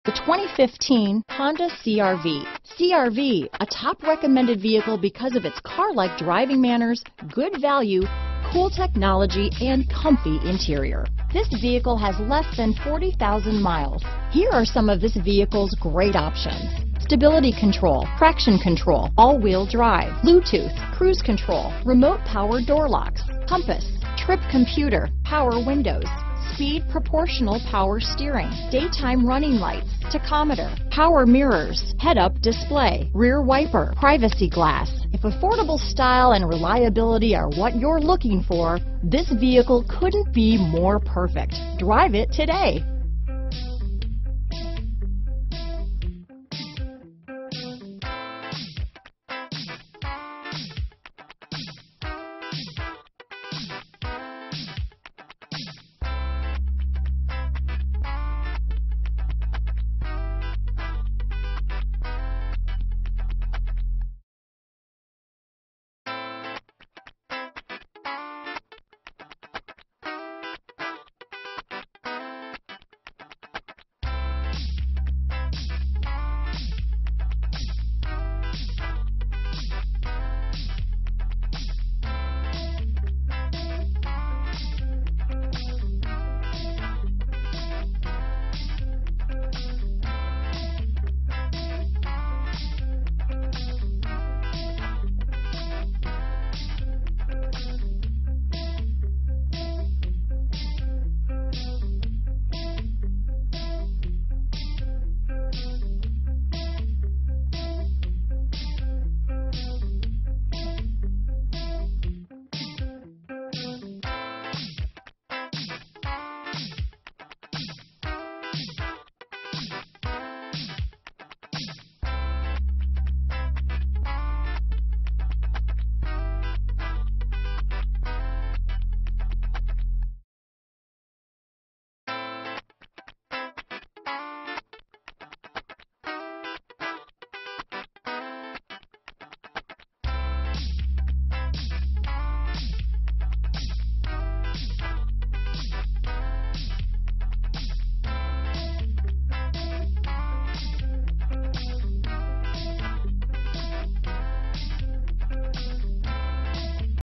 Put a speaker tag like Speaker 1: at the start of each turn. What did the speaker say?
Speaker 1: The 2015 Honda CR-V. CR-V, a top recommended vehicle because of its car-like driving manners, good value, cool technology, and comfy interior. This vehicle has less than 40,000 miles. Here are some of this vehicle's great options: stability control, traction control, all-wheel drive, Bluetooth, cruise control, remote power door locks, compass, trip computer, power windows, speed proportional power steering, daytime running lights, tachometer, power mirrors, head-up display, rear wiper, privacy glass. If affordable style and reliability are what you're looking for, this vehicle couldn't be more perfect. Drive it today.